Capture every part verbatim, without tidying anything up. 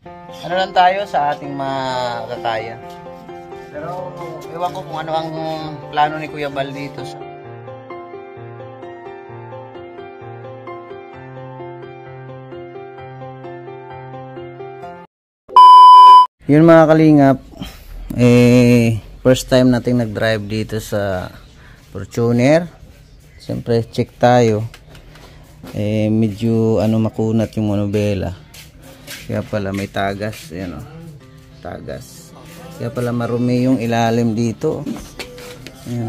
ano lang tayo sa ating makakaya. Pero ewan ko kung ano ang plano ni Kuya Bal dito sa yun mga kalingap, eh first time nating nag-drive dito sa Fortuner. Siyempre check tayo, eh medyo ano makunat yung manubela, kaya pala may tagas, ayan o, tagas, kaya pala marumi yung ilalim dito, ayan,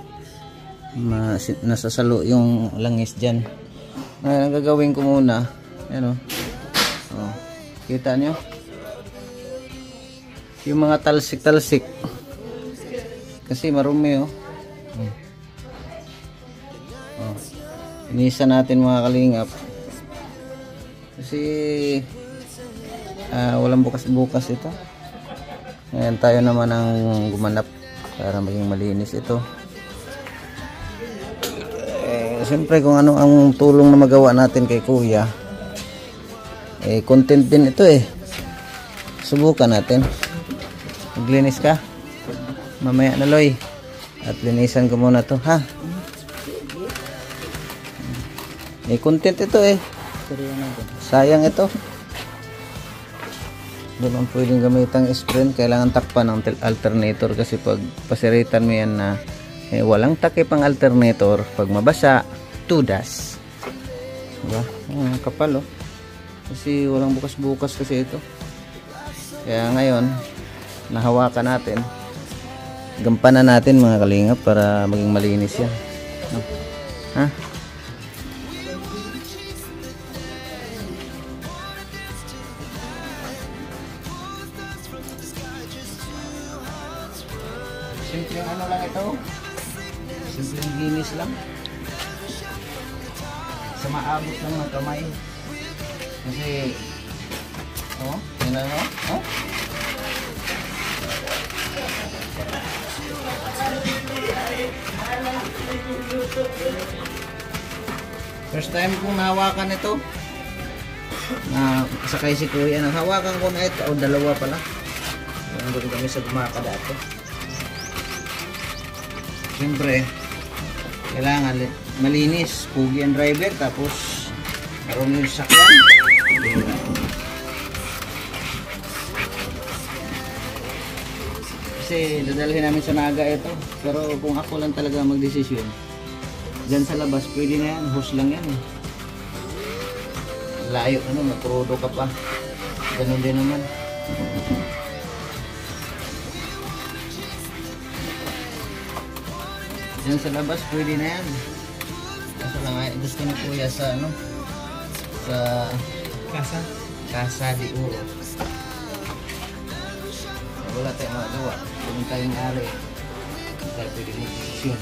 nasasalo yung langis dyan. Ngayon ang gagawin ko muna, ayan o, oh, kita nyo yung mga talsik-talsik kasi marumi oh. Oh. Inisa natin mga kalingap kasi uh, walang bukas-bukas ito. Ngayon tayo naman ang gumanap para maging malinis ito. Eh, siyempre kung ano ang tulong na magawa natin kay Kuya, eh content din ito eh. Subukan natin. Maglinis ka mamaya na Loy, at linisan ko muna to ha. May content ito eh, sayang ito. Hindi man pwedeng gamitan spring, kailangan takpan ng alternator kasi pag pasiritan mo yan na eh, walang takip ang alternator, pag mabasa tudas, diba? Ah, kapal oh, kasi walang bukas-bukas kasi ito. Kaya ngayon nahawakan natin, gampanan natin mga kalingap para maging malinis yan. Ha? Simpleng ano lang ito, simpleng linis lang sa maabot lang ng kamay kasi oh, yun ano, oh first time kong nahawakan ito, na sakay si Kuya, nahawakan ko na ito, o dalawa pala, nandun kami sa Gumaka dati. Siyempre kailangan malinis, pugi ang driver, tapos marunong yung sakyan. Kasi dadalhin namin sa Naga ito, pero kung ako lang talaga magdesisyon, dyan sa labas pwede na yan, hose lang yan eh. Layo ano, nakrudo ka pa, ganun din naman. Dyan sa labas pwede na yan, kaso lang ay gusto ni Kuya sa ano, sa Casa Casa de Oro. Wala tayong magawa, kung tayong ari tayo pwede mag-desisyon.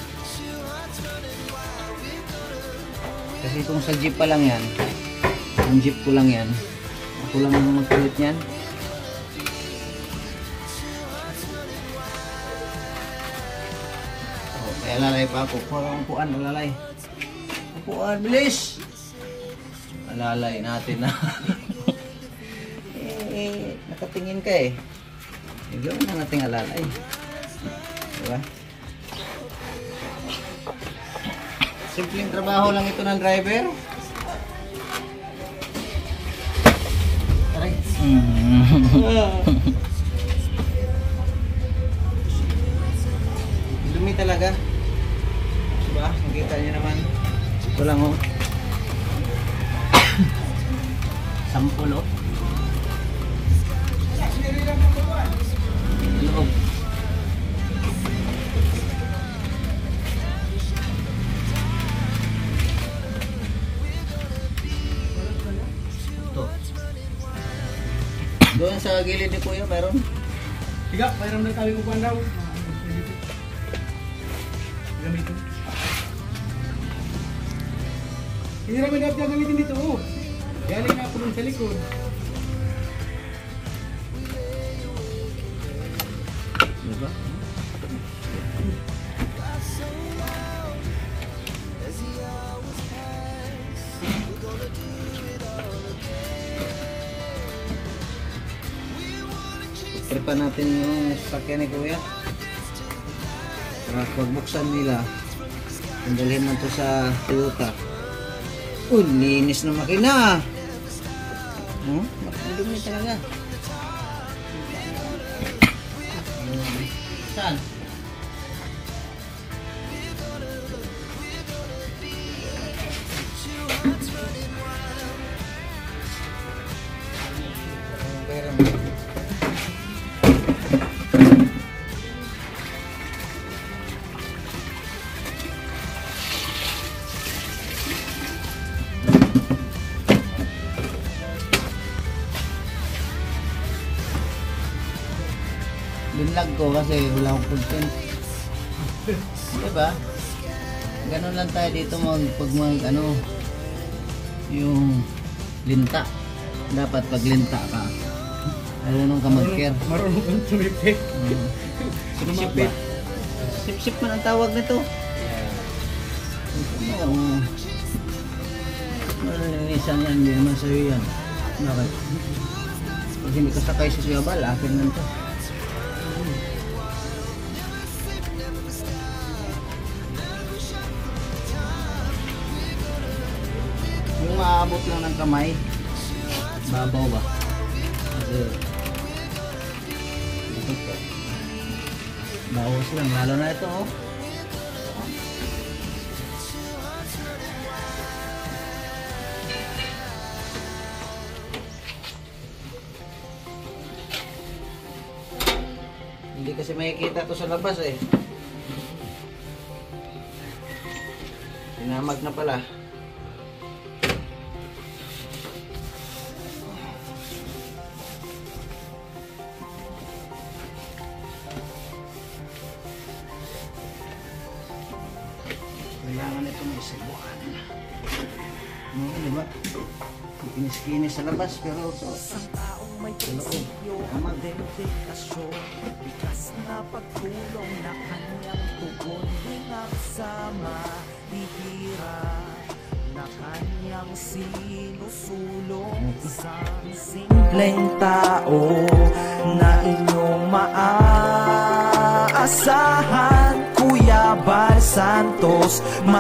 Kasi kung sa jeep pa lang yan, yung jeep ko lang yan, ako lang ang mag-create yan. Oh, may alalay pa ako, parang upuan, alalay, upuan, bilis, alalay natin na. eh, nakatingin ka eh. Gawin na natin alalay, diba? Simpleng trabaho lang ito ng driver. Aray. Dumi talaga, diba? Makita nyo naman, ito lang oh, sampul oh. Loob. Ito. Doon sa gilid ni Kuya mayroon. Tiga, mayroon na kami kukuhan daw. Gamitin. Hindi namin dapat gamitin dito. Oh. Galing na ako dun sa likod. Diba? Tripan natin yung sasakyan ni Kuya. Para pagbuksan nila, tanggalhin man to sa Toyota. Uy, linis na makina. Hmm? Makadumi talaga. Saan? Binlag ko kasi wala akong content. Diba? Ganun lang tayo dito mag, pag mag ano, yung linta. Dapat pag linta ka, marunong ka mag-care. Marunong kang tumipid. Hmm. Sip-sip ba? Sip-sip man ang tawag nito. Ano, malinisan yan, hindi naman sa'yo yan. Bakit? Pag hindi ka sakay sa siyabal, akin lang to. Yung maabot lang ng kamay, babaw ba? Kasi ito po, bawas lang, lalo na ito oh. Hindi kasi makikita to sa labas eh. Pinamag na pala. Kailangan ito may sabuan. Oo, diba? Kinis-kinis sa labas pero ito Isang taong may prinsipyo ang dedikasyon, bigas na pagtulong na kanyang tugon, hinapsama, hihirap na kanyang sinusulong. Isang simpleng tao na inyong maaasahan, Kuya Bal Santos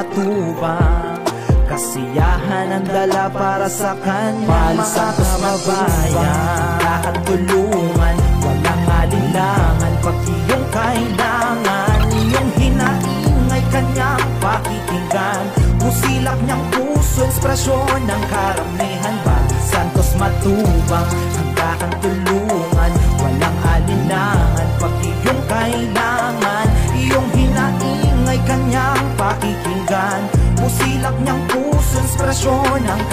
Matubang. Kasiyahan ang dala para sa kanya, mga kababayan. Kakatulungan, walang alinlangan, pag iyong kailangan, iyong hinaingay kanyang pakikinggan. Pusilak niyang puso, inspirasyon ng karamihan. Bal Santos Matubang, ang kakatulungan, walang alinlangan, pag iyong kailangan, iyong hinaingay kanyang pakikinggan. Pusilak niyang puso, inspirasyon ng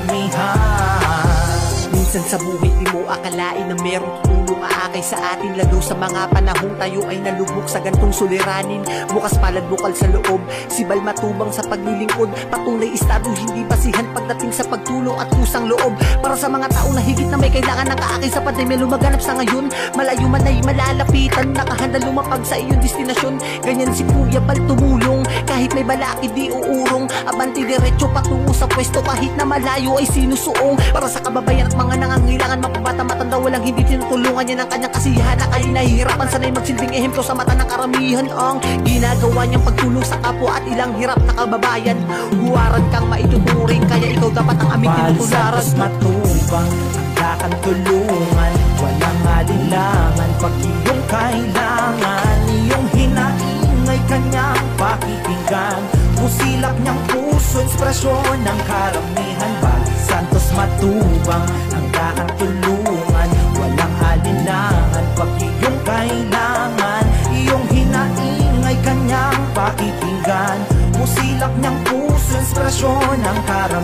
karamihan. Minsan sa buhay di mo akalain na merong tutulong aakay sa atin, lalo sa mga panahong tayo ay nalubog sa gantong suliranin. Bukas palad bukal sa loob, si Bal Matubang sa paglilingkod, patunay estado hindi basihan pagdating sa pagtulong at kusang loob. Para sa mga tao na higit na may kailangan ng kaakay sa pandemya lumaganap sa ngayon, malayo man ay malalapitan, nakahanda lumapag sa iyong destinasyon. Ganyan si Kuya Bal tumulong, kahit may balaki di uurong, abanti diretso patungo sa pwesto, kahit na malayo ay sinusuong. Para sa kababayan at mga nangangailangan, mapabata matanda, walang hindi tinutulungan niya ng kanyang kasiyahan. Na kaya nahihirapan, sanay magsilbing ehemplo sa mata ng karamihan ang ginagawa niyang pagtulong sa kapwa at ilang hirap na kababayan. Huwaran kang maituturing, kaya ikaw dapat ang aming tinutularan. Bal Santos Matubang, ang kakatulungan, walang alinlangan, pag iyong kailangan, iyong hinaingay kanyang pakikinggan. Pusilak niyang puso, inspirasyon ng karamihan. Bal Santos Matubang, ang kakatulungan, walang alinlangan, pag iyong kailangan, iyong hinaingay kanyang pakikinggan. Pusilak niyang puso, inspirasyon ng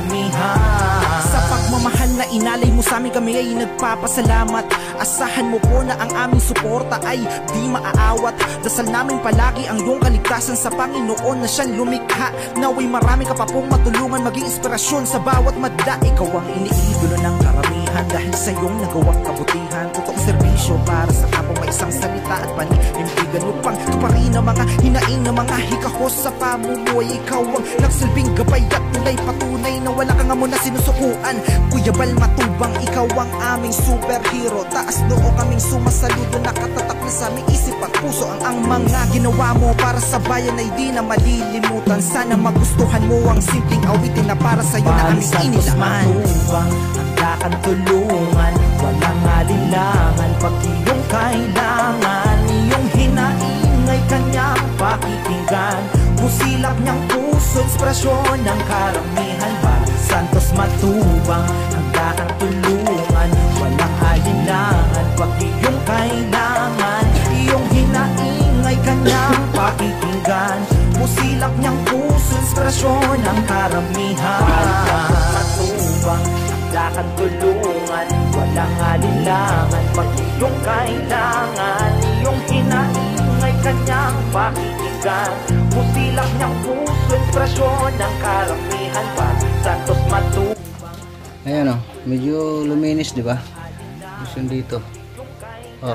karamihan. Sa pagmamahal na inalay mo sa amin, kami ay nagpapasalamat. Asahan mo po na ang aming suporta ay di maaawat. Dasal namin palagi ang iyong kaligtasan sa Panginoon na siyang lumikha. Naway marami ka pa pong matulungan, maging inspirasyon sa bawat madla. Ikaw ang iniidolo ng karamihan. karamihan dahil sa iyong nagawang kabutihan. Totoong serbisyo para sa kapwa, may isang salita at paninindigan upang tuparin ang mga hinaing ng mga hikahos sa pamumuhay. Ikaw ang nagsilbing gabay at tulay, patunay na wala kang amo na sinusukuan. Kuya Bal Matubang, ikaw ang aming superhero. Taas noo kaming sumasaludo, nakatatak na sa aming isip at puso. Ang, ang mga ginawa mo para sa bayan ay di na malilimutan. Sana magustuhan mo ang simpleng awitin na para sa'yo na aming inilaman. Matubang, handa kang tulungan, walang alinlangan pag iyong kailangan. Iyong hinaingay kanyang pakikinggan, musilap niyang puso, inspirasyon ng karamihan. Bal Santos Matubang, handa kang tulungan, walang alinlangan pag iyong kailangan. Iyong hinaingay kanyang pakikinggan, musilap niyang puso, inspirasyon ng karamihan. Bal Matubang, handa kang tulungan, walang alinlangan pag iyong kailangan. Iyong hinaingay kanyang pakikinggan, musilak niyang puso, inspirasyon ng karamihan. Bal Santos Matubang. Ayan o, medyo luminis, di ba? Gusto dito. Oh.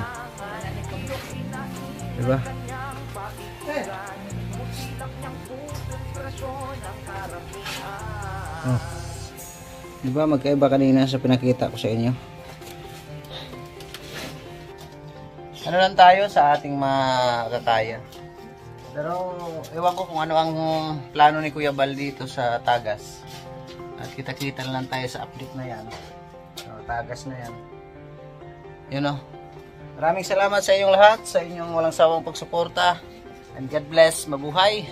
Di ba? Oh. Di ba magkaiba kanina sa pinakita ko sa inyo? Ano lang tayo sa ating makakaya. Pero ewan ko kung ano ang plano ni Kuya Bal dito sa Tagas. At kita-kita lang tayo sa update na yan. So, Tagas na yan. Yun o. Maraming salamat sa inyong lahat, sa inyong walang sawang pagsuporta. And God bless. Mabuhay.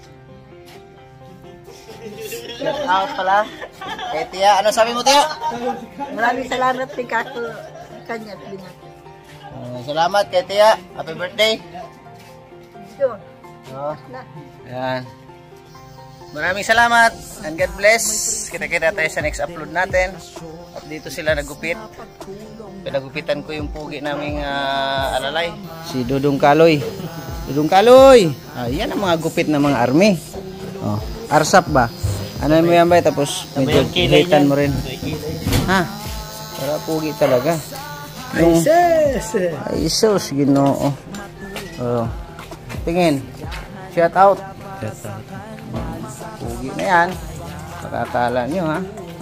Shout out pala kay Tia. Ano sabi mo, Tia? Maraming salamat kay Kako kanya binat. Uh, salamat kay Tia. Happy birthday. Yun. Oh. Ayan. Maraming salamat and God bless. Kita-kita tayo sa next upload natin. At dito sila nagupit. Pinagupitan ko yung pugi naming uh, alalay. Si Dudong Kaloy. Dudong Kaloy. Ah, yan ang mga gupit ng mga army. Oh, arsap ba? Ano mo yan ba? Tapos medyo hitan mo rin. Ha? Para pugi talaga. Yung, ay sus, Ginoo. Oh. Tingin. Shout out. Shout out. Pugi na yan. Pakakala nyo ha.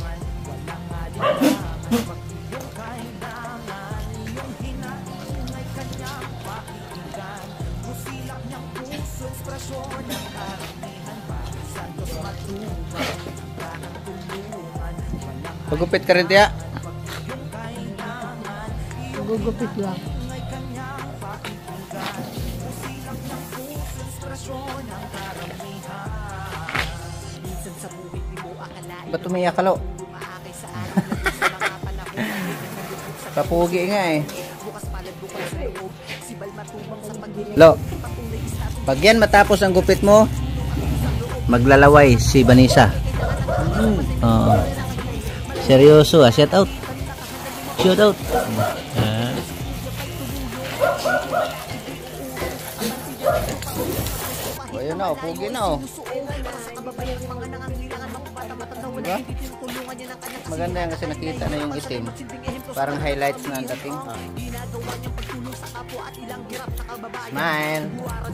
Pagupit ka rin, Tia. Gugupit lang. Ba't umiyak ka, Lo? Kapugi nga eh. Lo, pag yan matapos ang gupit mo, maglalaway si Vanessa. Oo. Seryoso ah, shout out. Shout out. Ah. O yun na, pugi na oh. Diba? Maganda yan kasi nakita na yung itim. Parang highlights na ang dating. Ah. Smile.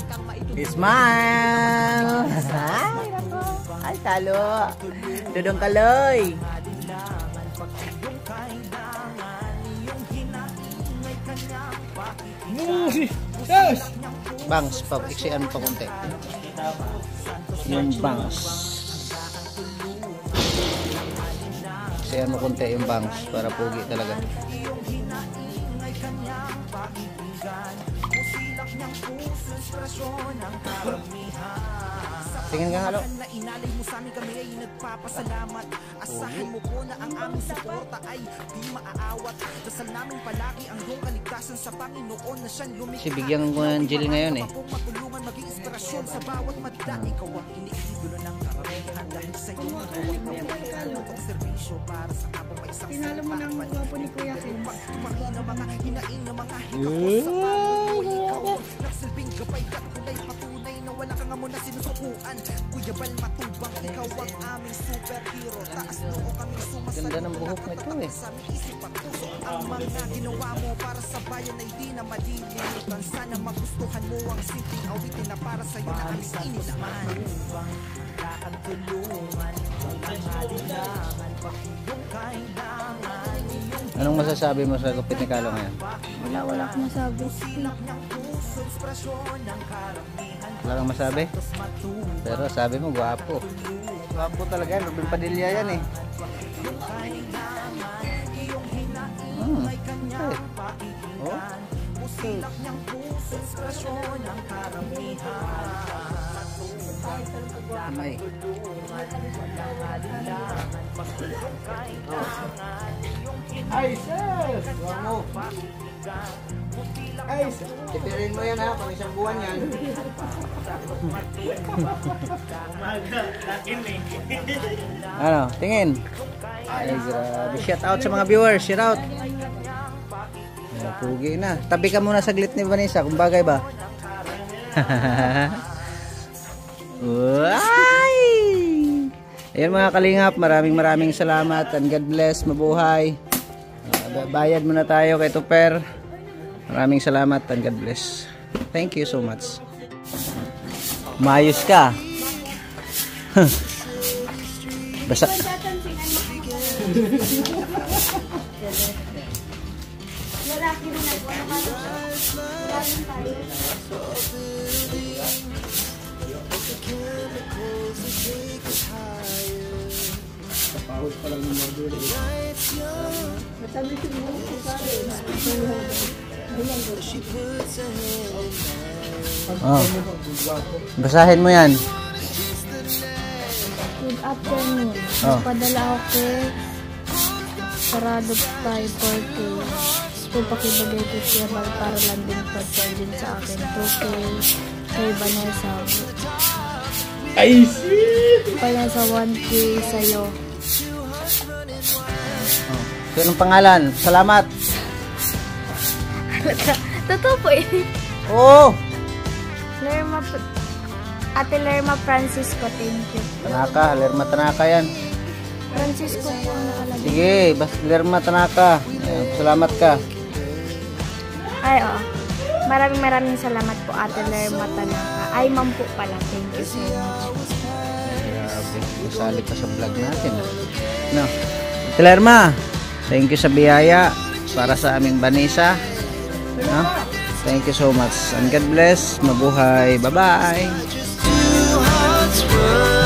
Smile. Ay, nako. Ay, talo. Dudong Kaloy. Bangs, pa-iksian pa konti. Yung bangs. Iksian mo konti yung bangs para pugi talaga. Tingin ka nga, Lo. Inalay mo sa amin, kami ay nagpapasalamat. Asahan mo po na ang aming suporta ay di maaawat. Dasal namin palagi ang iyong kaligtasan sa Panginoon na siyang lumikha. Kasi bigyan ko ng Jill ngayon eh. Matulungan maging inspirasyon sa bawat madla. Ikaw ang iniidolo ng karamihan dahil sa iyo ang serbisyo para sa kapwa may isang Tinalo mo ng gwapo ni Kuya Ken. Tumakin na mga hinaing na mga hikahos sa pamumuhay. Ikaw ang nagsilbing gabay at kulay patunay na wala kang amo na sinusukuan. Kuya Bal Matubang, ikaw ang aming superhero. Taas noo kami sumasagot. Ganda ng buhok nito eh. Ang mga ginawa mo para sa bayan ay di na malilimutan. Sana magustuhan mo ang simpleng awitin na para sa'yo na aming inilaman. Lakad tulungan, walang alinlangan, pakiyong kailangan. Anong masasabi mo sa gupit ni Kalo ngayon? Wala, wala akong masabi. Wala kang masabi? Pero sabi mo, gwapo. Gwapo talaga yan. Robin Padilla yan eh. Hmm. Okay. Oh. Okay. May. Ay, sis! Huwag mo. Ay, sis! Tipirin mo yan ha, pang isang buwan yan. Ano, tingin. Ay, grabe. Shout out sa mga viewers. Shout out. Ay, pugi na. Tabi ka muna saglit ni Vanessa, kung bagay ba? Ay! Ayan mga kalingap, maraming maraming salamat and God bless, mabuhay. Uh, bayad muna tayo kay Tuper. Maraming salamat and God bless. Thank you so much. Mayos ka. Basa. Oh. Basahin mo yan. Good afternoon. Oh. Padala ako kay Sarado tayo four K. Kung pakibagay ko siya bal para lang din pa-share din sa akin. two K kay Vanessa. Ay, sis! Vanessa one K sa'yo. Oh. So, anong pangalan? Salamat. Totoo po eh. Oh! Lerma, Ate Lerma Francisco, thank you. Tanaka, Lerma Tanaka yan. Francisco po ang nakalagay. Sige, basta Lerma Tanaka. Ayan, salamat ka. Ay, oo. Maraming maraming salamat po, Ate Lerma Tanaka. Ay, ma'am po pala. Thank you so much. Grabe, nasali pa sa vlog natin. No. Ate Lerma, thank you sa biyaya para sa aming Vanessa. No? Thank you so much. And God bless. Mabuhay. Bye-bye.